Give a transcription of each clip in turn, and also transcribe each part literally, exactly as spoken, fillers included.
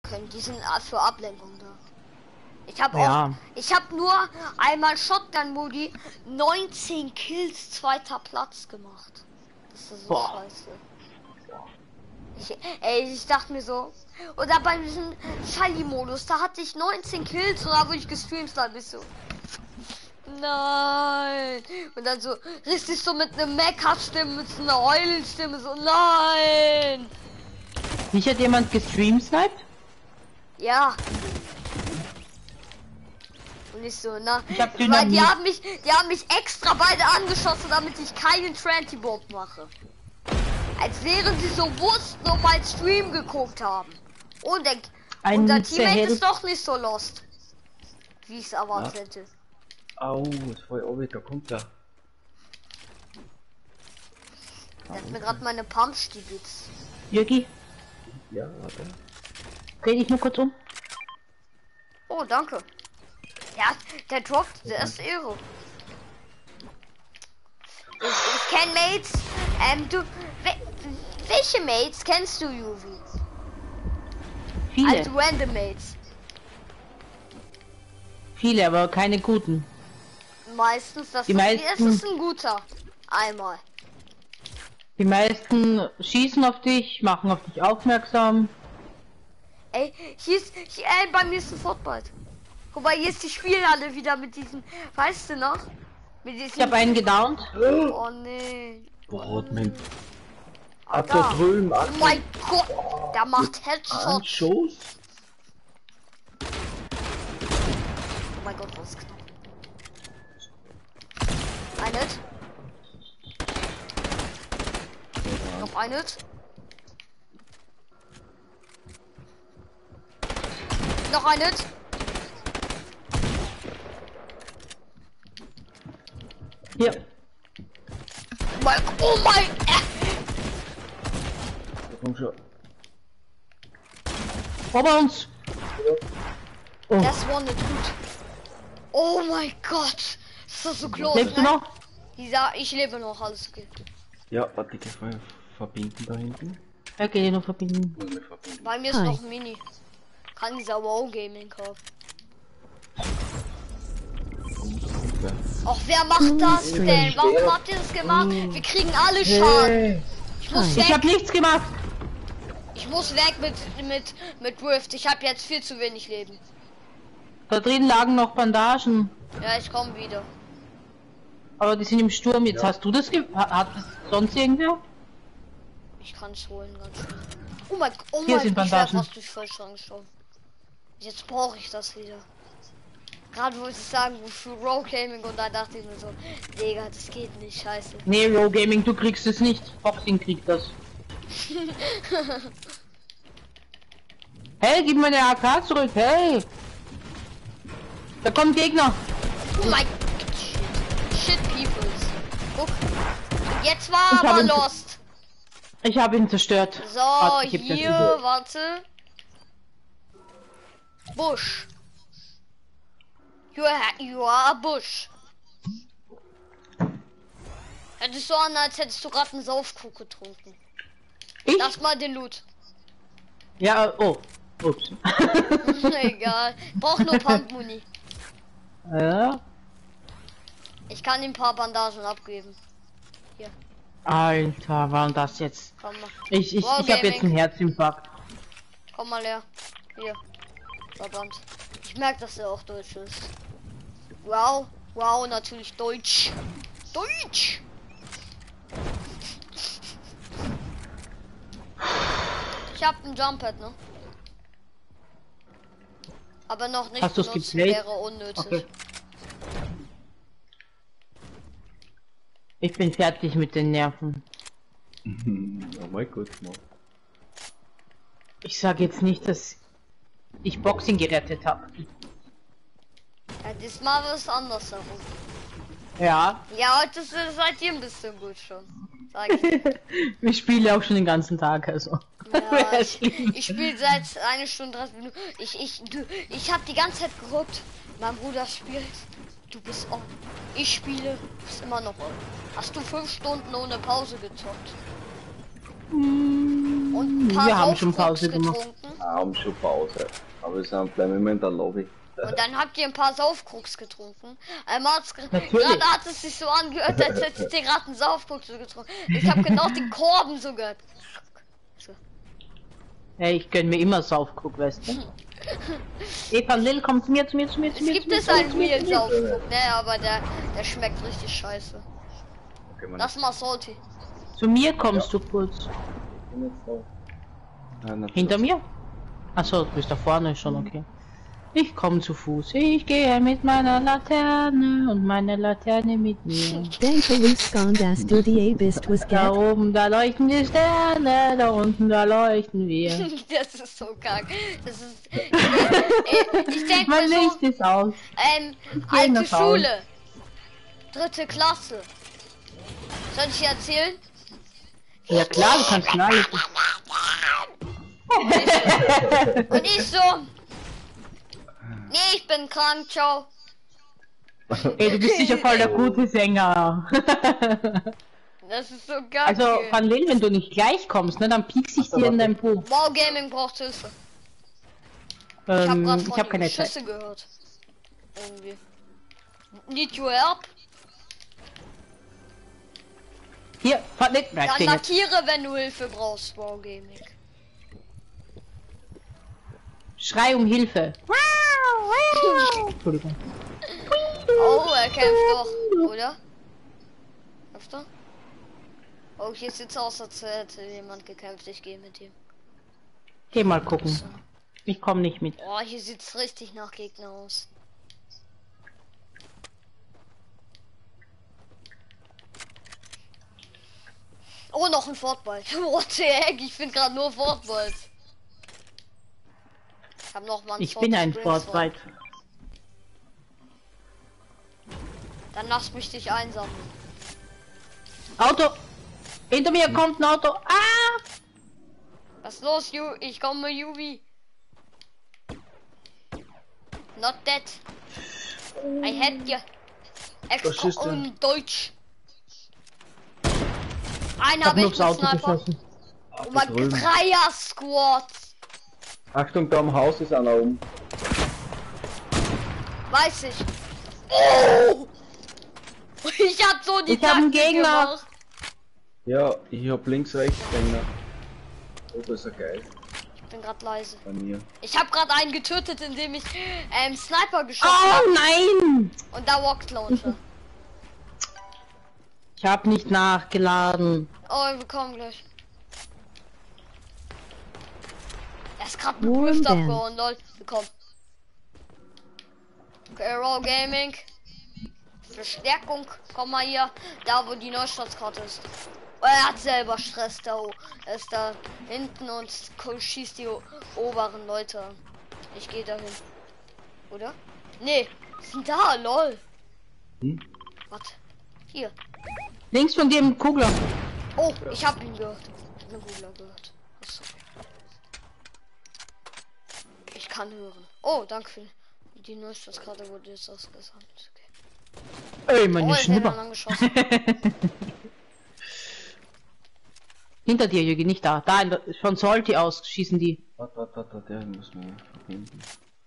können. Die sind für Ablenkung da. Ich habe Ja. auch, ich habe nur einmal Shotgun-Modi neunzehn Kills, zweiter Platz gemacht. Das ist so Boah. scheiße. Ich, ey, ich dachte mir so, oder bei diesem Shiny-Modus, da hatte ich neunzehn Kills und da wurde ich gestreamt, da bist du. Nein. Und dann so richtig so mit einer Mecha-Stimme, mit so einer Heulenstimme, so nein. Nicht hat jemand gestreamsniped? Ja. Und ich so, na, Ich hab weil Dynamit. die haben mich, die haben mich extra beide angeschossen, damit ich keinen Tranty-Bomb mache. Als wären sie so wussten und mein Stream geguckt haben. Und der, Ein unser Nütze Teammate hält- ist doch nicht so lost, wie ich es erwartet Ja. hätte. Au, das war ja auch wieder, kommt da. Der hat mir gerade meine Pump stibitzt. Jürgi, Ja, warte. dreh dich nur kurz um. Oh, danke. Ja, der droppt, der ist irre. Ich, ich kenn Mates. Ähm, du. We, welche Mates kennst du, Juvi? Viele, Also random Mates. viele, aber keine guten. Meistens das Die ist, meisten- es ist ein guter. Einmal. Die meisten schießen auf dich, machen auf dich aufmerksam. Ey, hier ist. Hier, ey, bei mir ist ein Fortbite. Guck mal, hier ist die Spielhalle wieder mit diesen. Weißt du noch? Mit Ich diesen. habe einen gedownt. Oh nee. Boah, mein. Ah, Ab da da. drüben, ab Oh mein Gott. Der macht Headshot. Anschuss. Oh mein Gott, was ist knapp. Ein Hit. Noch ein Hit. Noch ein Hit. Hier, Oh mein, oh mein, äh, Komm schon. vor uns. Oh, das war nicht gut. Oh mein Gott. Das ist so close, lebst du ne? noch? Dieser, ich lebe noch, alles gut. Ja, warte, ich kann mal verbinden da hinten. Okay, nur verbinden. Muss mich verbinden. Bei mir ist Hi. noch ein Mini. Kann dieser Wow Gaming kaufen. Kommt, kommt wer. Och, wer macht das denn? Warum habt ihr das gemacht? Wir kriegen alle Schaden. Ich muss Ich weg. habe nichts gemacht. Ich muss weg mit mit mit Rift. Ich habe jetzt viel zu wenig Leben. Da drin lagen noch Bandagen, Ja, ich komme wieder. aber die sind im Sturm. Jetzt Ja. hast du das ge hat, hat das sonst irgendwer? Ich kann es holen ganz schnell. Oh mein Gott, oh Hier mein sind ich wär Bandagen. fast durch Vollschaden gestorben. Jetzt brauche ich das wieder. Gerade wollte ich sagen, für Row Gaming und da dachte ich mir so, Digga, das geht nicht, scheiße. Nee, Row Gaming, du kriegst es nicht. Boxing kriegt das. Hey, gib mir eine A K zurück, hey! Da kommen Gegner! Oh mein Shit. Shit Peoples. Guck. Jetzt war Ich hab aber ihn- lost. Ich habe ihn zerstört. So, Warte, ich heb das hier, wieder. warte. Busch. You are, you are a bush. Hättest du an, als hättest du gerade einen Saufkrug getrunken. Ich? Lass mal den Loot. Ja, oh. Ups. Egal. Brauch nur Pumpmuni. Ja. Ich kann ihm ein paar Bandagen abgeben. Alter, war das jetzt? Komm mal. Ich, ich, Wow, ich habe jetzt Gaming. einen Herzinfarkt. Komm mal her. Hier. Verband. Ich merke, dass er auch Deutsch ist. Wow. Wow, natürlich Deutsch. Deutsch. Ich hab ein Jumppad, ne? Aber noch nicht Hast du's benutzen, geplayt? wäre unnötig. Okay. Ich bin fertig mit den Nerven. Oh mein Gott, Mann. Ich sage jetzt nicht, dass ich Boxing gerettet habe. Ja, diesmal war es anders herum. Ja, Ja, heute ist, seid ihr ein bisschen gut schon. Sag ich. ich spiele auch schon den ganzen Tag, also. Ja, Wäre ich schlimm. ich spiele seit eine Stunde dreißig Minuten. Ich, ich, du, ich habe die ganze Zeit geguckt. Mein Bruder spielt. Du bist on. Ich spiele. Du bist immer noch on. Hast du fünf Stunden ohne Pause gezockt? Und ein paar Wir haben schon Saufkrux Pause gemacht. getrunken? haben schon Pause. Aber wir sind bleiben immer in der Lobby. Und dann habt ihr ein paar Saufkrux getrunken. Einmal hat's gerade Natürlich. hat es sich so angehört, als hättet ihr gerade einen Saufkrux getrunken. Ich habe genau den Korben so gehört. So. Ey, ich gönn mir immer Saufkrug, weißt du? Eva Lil, komm zu mir, zu mir, zu mir, zu Es mir. gibt zu mir, es zu mir, einen zu mir, zu mir. Mehl-Saufkrug, ne, aber der, der schmeckt richtig scheiße. Okay, man. Lass mal salty. Zu mir kommst du kurz. Nein, nein, Hinter mir? Achso, du bist da vorne schon, okay. Ich komme zu Fuß. Ich gehe mit meiner Laterne und meine Laterne mit mir. Thankfully Skondas du die bist was Da get. oben, da leuchten die Sterne, da unten, da leuchten wir. Das ist so kack. Das ist. Äh, ich denke Mein mir so, Licht ist aus. ähm, geh alte nach Hause. Schule. Dritte Klasse. Soll ich dir erzählen? Ja klar, du kannst schon alles. Und ich so. Nee, ich bin krank, ciao. Ey, du bist sicher voll der gute Sänger. Das ist so geil. Also, Van Lil, wenn du nicht gleich kommst, ne, dann piekse ich dir in dein Buch. Wow, Gaming braucht Hilfe. Ich hab Ähm, grad ich von habe ihm keine Schüsse Zeit. gehört. Irgendwie. Need your help? Hier, Van Lil, nein, Dann Ding jetzt. markiere, wenn du Hilfe brauchst, Wow Gaming. Schrei um Hilfe. Entschuldigung. Oh, er kämpft doch, oder? Kämpft er? Oh, hier sieht's aus, als hätte jemand gekämpft. Ich gehe mit ihm. Geh mal gucken. Ich komme nicht mit. Oh, hier sieht's richtig nach Gegner aus. Oh, noch ein Fortball. What the heck? Ich finde gerade nur Fortballs. Ich hab noch mal einen Ich bin ein Fortball. Fortweit. Dann lass mich dich einsammeln. Auto! Hinter mir kommt ein Auto. Ah! Was ist los, Ju? Ich komme, Juvi. Not dead. I had you. Was ist Extra denn? und Deutsch. Einen Ich hab habe nur ich aufs mit Auto Sniper. geschossen. Oh mein drüben. Dreier Squad. Achtung, da am Haus ist einer oben. Weiß ich. Oh! Ich hab so die Ich hab einen Taktik Gegner. gemacht. Ja, ich hab links, rechts Gegner. Oh, das ist ja geil. Ich bin gerade leise. Bei mir. Ich habe gerade einen getötet, indem ich ähm, Sniper geschossen Oh habe. nein! Und da Rocket Launcher. Ich habe nicht nachgeladen. Oh, wir kommen gleich. Er ist gerade Warm mit Rift Band. abgehauen, lol. Wir kommen. Okay, Raw Gaming. Verstärkung. Komm mal hier. Da, wo die Neustadtkarte ist. Oh, er hat selber Stress da. o- Er ist da hinten und ko- schießt die o- oberen Leute an. Ich gehe dahin. Oder? Nee. Sind da, lol. Hm? Warte. Hier. Links von dir im Kugler. Oh, ich hab ihn gehört. Ich hab eine Kugler gehört. Achso. Ich kann hören. Oh, danke für die Neustadtkarte wurde jetzt ausgesammelt. Okay. Ey, meine Oh, der hat Schnipper. lang geschossen. Hinter dir, Jürgen, nicht da. Da, in der, von Salty aus schießen die. Warte, warte, warte, der muss man verbinden.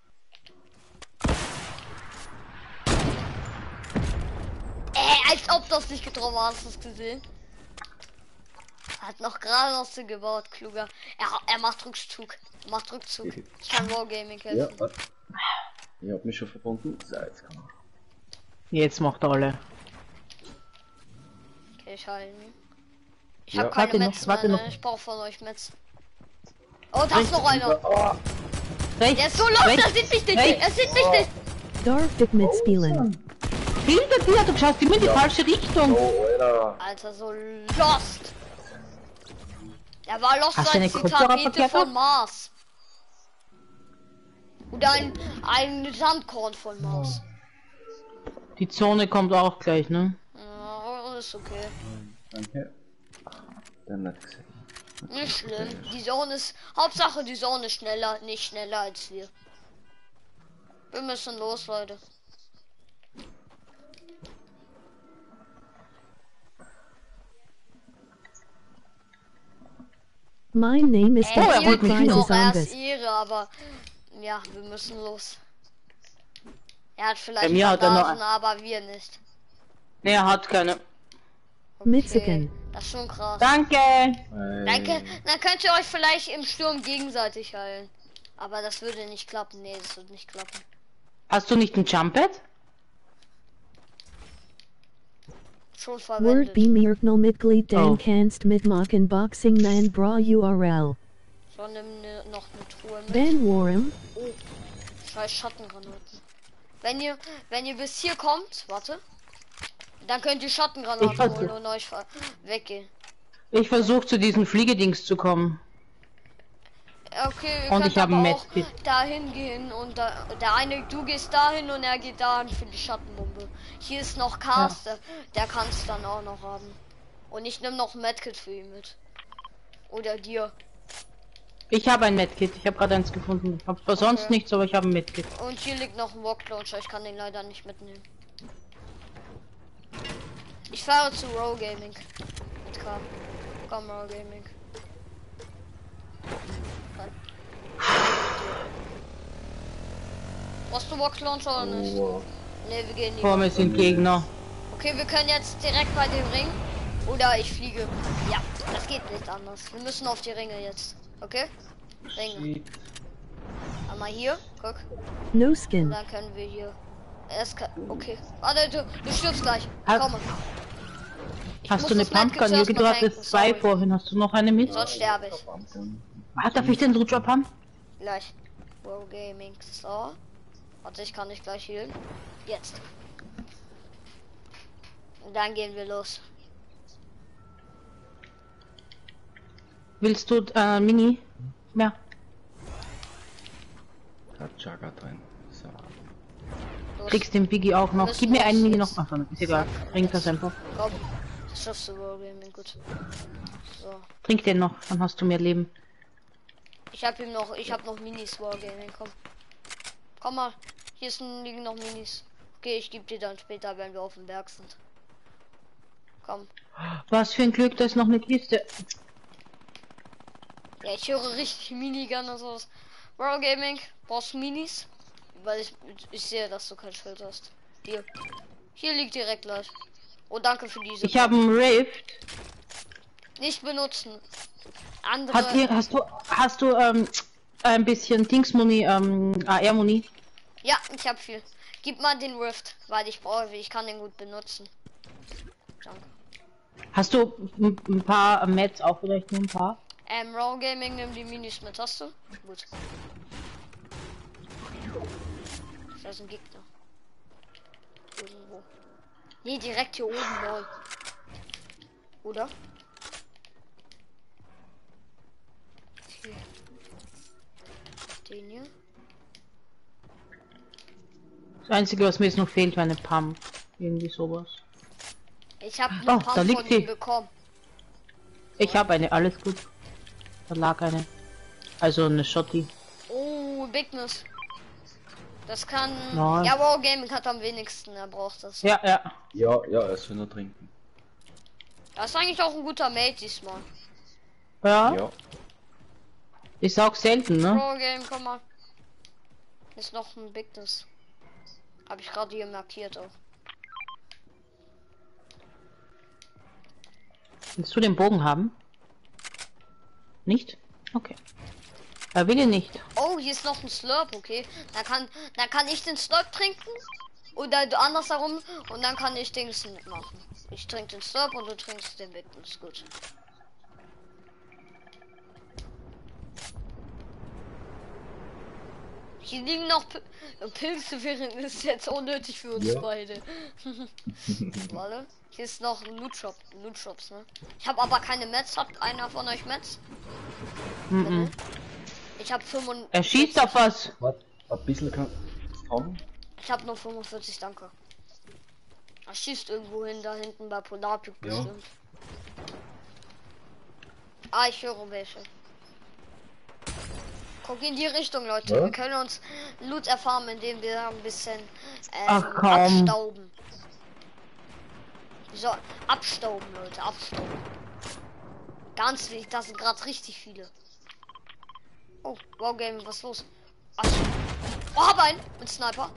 Ey, als ob das nicht getroffen war, hast du es gesehen? Hat noch gerade aus dem gebaut, kluger. Er, er macht Rückzug. Er macht Rückzug. Ich kann Wargaming helfen. Ja, warte. Ich hab mich schon verbunden. So, jetzt kann man. Jetzt macht er alle. Okay, ich heile ihn. Ich Ja. hab keine Warte noch, Metz warte mehr, noch. ne? Ich brauche von euch Metz. Oh, da ist noch einer. Oh, Rechts, Der ist so los, rechts, er sieht mich nicht. rechts. Er sieht mich nicht. Dorfig mit Spielen. Hinter dir, du schaust immer in die falsche Richtung. oh, Alter. Alter, so lost. Er war lost Hast du eine als die Kopfhörer Tapete verkehrt von gehabt? Mars. Oder ein, ein Sandkorn von Mars. Die Zone kommt auch gleich, ne? Ja, ist okay. Danke. Der hat nicht gesehen. Nicht schlimm. Die Zone ist. Hauptsache die Zone ist schneller, nicht schneller als wir. Wir müssen los, Leute. My name is Ey, Oh, er wir holt mich kriegen wieder. noch erst Zombies. Ehre, aber ja, wir müssen los. Er hat vielleicht Bei mir hat er noch Bandagen, aber wir nicht. Ne, er hat keine. Okay, Mexican. das ist schon krass. Danke! Danke, dann könnt ihr euch vielleicht im Sturm gegenseitig heilen. Aber das würde nicht klappen. Nee, das wird nicht klappen. Hast du nicht ein Jump-Pad? Schon Word verwendet. B Mirknal Mitglied Dan Oh. Kanst mit Marken Boxing Man Bra U R L. Schon nimm ne, noch eine Truhe mit. Ben Warham. Oh, scheiß Schattengranaten. Wenn ihr, wenn ihr bis hier kommt, warte. Dann könnt ihr Ich Schattengranaten versuch- holen und euch ver- weggehen. Ich versuche zu diesen Fliegedings zu kommen. Okay, ihr Und könnt ich hab aber ein auch Medkit. dahin gehen und da, der eine, du gehst dahin und er geht dahin für die Schattenbombe. Hier ist noch Cast, der, der kann es dann auch noch haben. Und ich nehme noch ein Medkit für ihn mit. Oder dir. Ich habe ein Medkit. Ich habe gerade eins gefunden. Hab zwar sonst Okay. nichts, aber ich habe ein Medkit. Und hier liegt noch ein Rock Launcher, ich kann den leider nicht mitnehmen. Ich fahre zu Row Gaming. Mit K. Komm, Row Gaming. Nein. Brauchst du Rock Launcher oder nicht? Wow. Ne, wir gehen Vor nicht. mir sind Gegner. Okay, wir können jetzt direkt bei dem Ring. Oder ich fliege. Ja, das geht nicht anders. Wir müssen auf die Ringe jetzt. Okay? Ringe. Shit. Einmal hier. Guck. No Und skin. dann können wir hier. Erst kann, okay. Warte, du, du stirbst gleich. Hast- Komm. Ich Hast muss du eine das Medkit Pumpgun? zuerst Yogi, du noch hattest tanken, zwei sorry. vorhin. Hast du noch eine mit? Sonst sterbe ich. Ah, darf ich den Drop haben? Gleich. Pro Gaming. So. Warte, ich kann nicht gleich healen. Jetzt. Und dann gehen wir los. Willst du äh, Mini? Ja. Da hat Jagger drin. So. Los. Kriegst den Biggie auch noch. Müssen Gib mir wir einen Mini jetzt- noch. Ach, ist egal. Trink das einfach. Komm. Das schaffst du, Pro Gaming. Gut. So. Trink den noch, dann hast du mehr Leben. Ich hab ihm noch, ich hab noch Minis Wargaming, komm. Komm mal, hier sind, liegen noch Minis. Okay, ich gebe dir dann später, wenn wir auf dem Berg sind. Komm. Was für ein Glück, da ist noch eine Kiste. Ja, ich höre richtig Minigun und sowas. Wargaming, brauchst du Minis? Weil ich, ich sehe, dass du kein Schild hast. Hier. Hier liegt direkt gleich. Oh, danke für diese. Ich habe einen Rift. Nicht benutzen. Andere. Hat hier, hast du, hast du ähm, ein bisschen Dingsmuni, ähm, A R-Muni? Ja, ich habe viel. Gib mal den Rift, weil ich brauche, ich kann den gut benutzen. Danke. Hast du ein, ein paar Mets auch vielleicht nur ein paar? Ähm, Raw Gaming, nimm die Minis mit, hast du? Gut. Da ist ein Gegner. Irgendwo. Nee, direkt hier oben, lol. Oder? Okay. Den hier. Das Einzige, was mir jetzt noch fehlt, wäre eine Pump. Irgendwie sowas. Ich habe Oh, eine da Pump liegt von sie. ihm bekommen. Ich habe eine, alles gut. Da lag eine. Also eine Shotty. Oh, Bigness. Das kann. Nein. Ja, Raw Gaming hat am wenigsten, er braucht das. Ja, ja. Ja, ja, er soll nur trinken. Das ist eigentlich auch ein guter Mate diesmal. Ja, Ja. ist auch selten, ne? Raw Game, komm mal. Ist noch ein Bigness. Habe ich gerade hier markiert auch. Willst du den Bogen haben? Nicht? Okay. Er will ihn nicht. Oh, hier ist noch ein Slurp, okay. Dann kann, dann kann ich den Slurp trinken. Oder du andersherum. Und dann kann ich Dings machen. Ich trinke den Slurp und du trinkst den Bigness. Gut. Hier liegen noch P Pilze, während ist jetzt unnötig für uns Ja. beide. Warte. Hier ist noch ein Loot Shop, Loot Shops, ne? Ich habe aber keine Mets. Hat einer von euch Mets? Mhm. Ich habe fünfundvierzig. Er schießt auf was. Was? Ein bisschen kann kommen. Ich habe nur fünfundvierzig, danke. Er schießt irgendwo hin, da hinten bei Polarpik Ja. bestimmt. Ah, ich höre welche. Guck in die Richtung, Leute. Ja? Wir können uns Loot erfahren, indem wir ein bisschen ähm, Ach, komm. Ganz wichtig, da sind gerade richtig viele. Oh, wow, Game, was ist los? Achso. Oh, hab einen mit Sniper.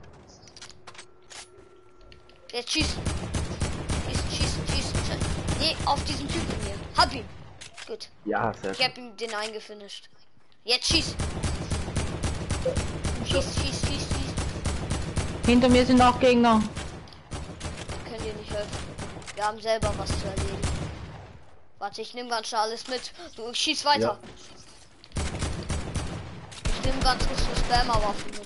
Jetzt schießt. Schießen, schießen, schießen. Nee, auf diesen Typen hier. Hab ihn. Gut. Ja, sehr Ich schön. hab ihn den eingefinisht. Jetzt schieß. Schieß, schieß, schieß, schieß. Hinter mir sind auch Gegner. Können dir nicht helfen. Wir haben selber was zu erledigen. Warte, ich nehme ganz schnell alles mit. Du ich schieß weiter. Ja. Ich nehme ganz kurz eine Spammer-Waffen mit.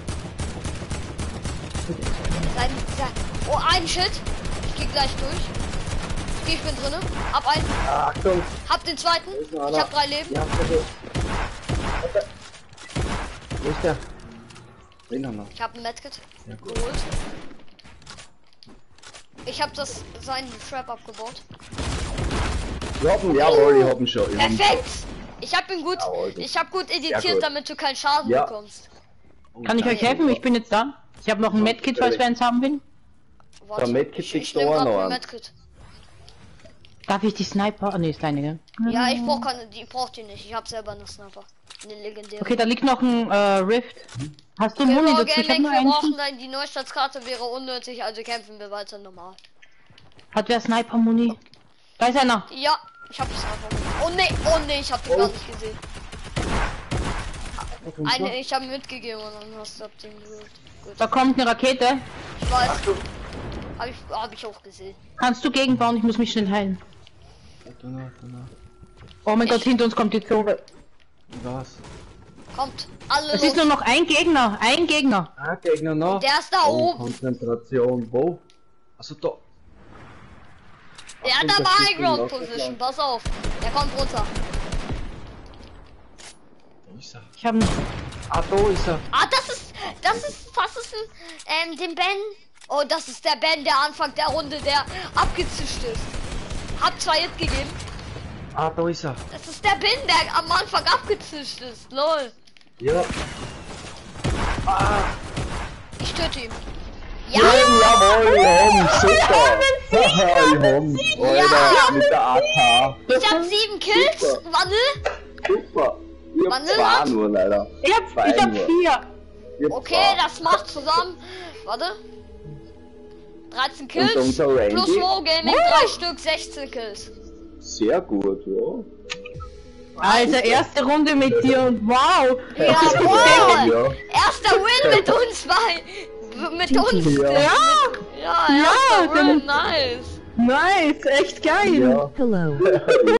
Sein, sein, oh, ein Shit. Ich geh gleich durch. Okay, ich bin drinne. Hab einen. Achtung! Hab den zweiten. ist noch Ich einer. hab drei Leben. Ja, bitte. Warte. Wo ist der? Den haben wir. Ich hab ein Medkit Ja, gut. geholt. Ich hab das seinen Trap abgebaut. Ich hab ihn, jawohl, ich hab ihn schon. Ich hab ihn Perfekt! Ich hab ihn gut. Jawohl, Ich hab gut editiert, gut. damit du keinen Schaden Ja. bekommst. schon. Kann ich euch helfen? Ich bin jetzt da. Ich habe noch ein Medkit, falls wer eins haben will. Warte, Medkit ich, liegt ich nehm da grad noch ein an. Medkit. Darf ich die Sniper? Ah, nee, ist deine, gell? Ja, ich brauch keine, die braucht die nicht. Ich hab selber eine Sniper. Eine legendäre. Okay, da liegt noch ein äh, Rift. Hast du Okay, Muni Raw dazu? Ich hab Gaming, nur wir einen. brauchen dann die Neustartskarte wäre unnötig, also kämpfen wir weiter normal. Hat wer Sniper Muni? Da ist einer. Ja, ich hab die Sniper. Oh ne, oh ne, ich hab den gar nicht gesehen. Eine, ich hab mitgegeben und dann hast du ab den geholt. Gut. Da kommt eine Rakete. Ich weiß. Hab ich, hab ich auch gesehen. Kannst du gegenbauen? Ich muss mich schnell heilen. Warte noch, warte noch. Oh mein Ich- Gott, hinter uns kommt die Zone. Was? Kommt, alle Es los. ist nur noch ein Gegner. Ein Gegner. Ah, Gegner noch. Der ist da Oh, oben. Konzentration. Wo? Also da. Der hat Achtung, aber das High ist ein Ground Locker Position, Plan. pass auf. Der kommt runter. Wo ist er? Ich habe Ah, da ist er. Ah, das ist, das ist, das ist ein, ähm, den Ben. Oh, das ist der Ben, der Anfang der Runde, der abgezischt ist. Hab zwei Hit gegeben. Ah, da ist er. Das ist der Ben, der am Anfang abgezischt ist. Lol. Ja. Ah, Ich töte ihn. Ja! jawohl, wir haben super. Haha, wir haben Alter, mit der A K. Ich hab sieben Kills. Warte. Super. Ich hab Wann zwei hat- nur leider. Ich hab, Zwei ich hab nur. vier. Ich hab Okay, zwei. das macht zusammen. Warte. dreizehn Und Kills. unser Randy? Plus Raw Gaming drei Stück, sechzehn Kills. Sehr gut, ja. Also erste Runde mit dir und wow. Ja, Wow. wow. Ja. Erster Win mit uns bei. Mit uns. Ja. Ja, Ja, ja, erster Ja, Win, nice. nice, echt geil. Ja. Hello.